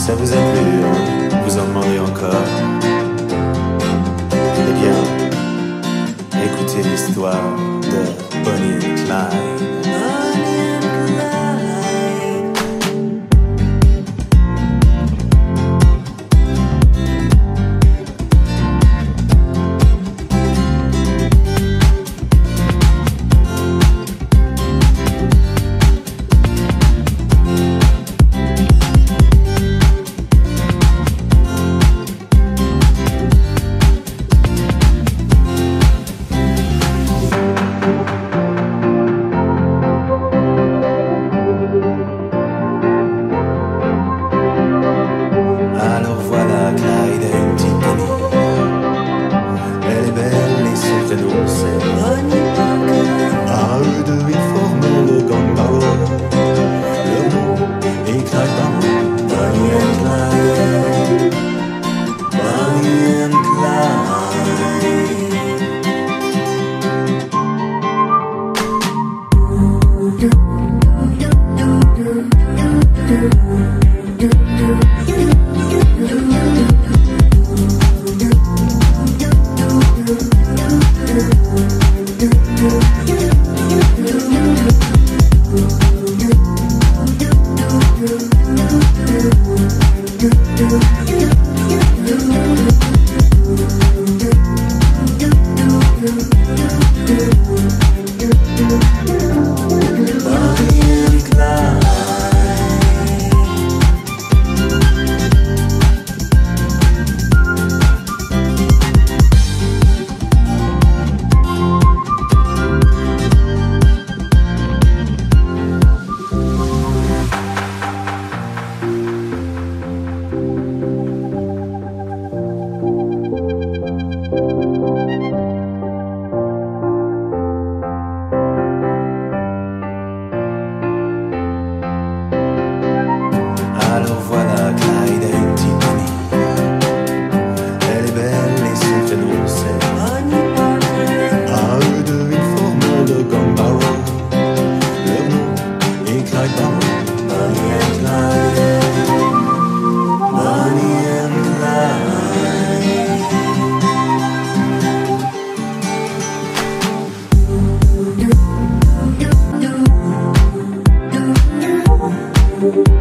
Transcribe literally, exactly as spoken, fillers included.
Ça vous a plu, hein? Vous en demandez encore? Eh bien, écoutez l'histoire de Bonnie and Clyde. À eux deux, ils forment le gang Bauer. Leur nom est Clyde Bauer. Bonnie and Clyde, Bonnie and Alors voilà, Clyde a une petite Bonnie. Elle est belle et son prénom c'est Bonnie Parker. À eux deux, ils forment le gang Bauer. Leur nom est Clyde Bauer. Bonnie and Clyde, Bonnie and Clyde.